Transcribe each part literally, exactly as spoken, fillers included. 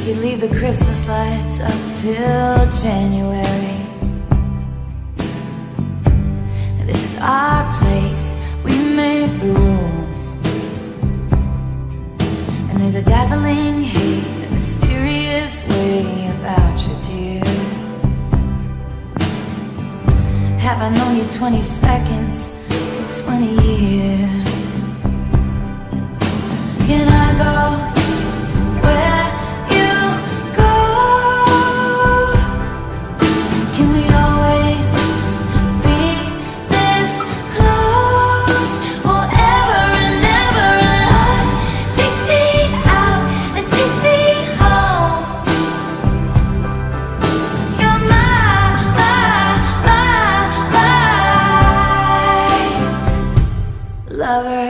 could leave the Christmas lights up till January. This is our place, we make the rules. And there's a dazzling haze, a mysterious way about you, dear. Have I known you twenty seconds or twenty years? Can I go where you go? Can we always be this close forever and ever? And take me out and take me home. You're my, my, my, my lover.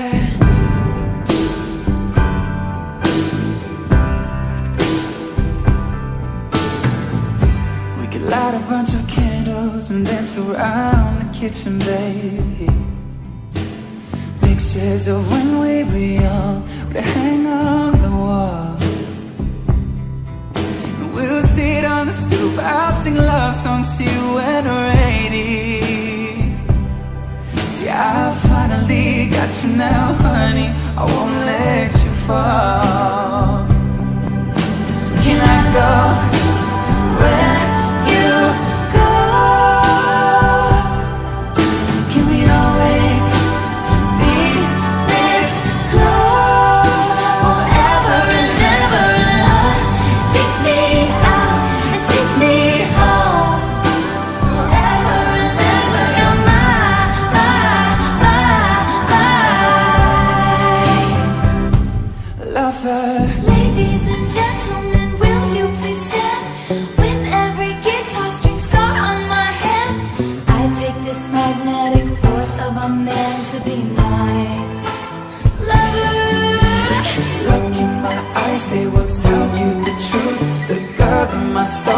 Light a bunch of candles and dance around the kitchen, baby. Pictures of when we were young would hang on the wall. And we'll sit on the stoop, I'll sing love songs to you when we're eighty. See, I finally got you now, honey, I won't let you fall. Can I go where Ladies and gentlemen, will you please stand? With every guitar string star on my hand, I take this magnetic force of a man to be my lover. Look in my eyes, they will tell you the truth. The girl in my star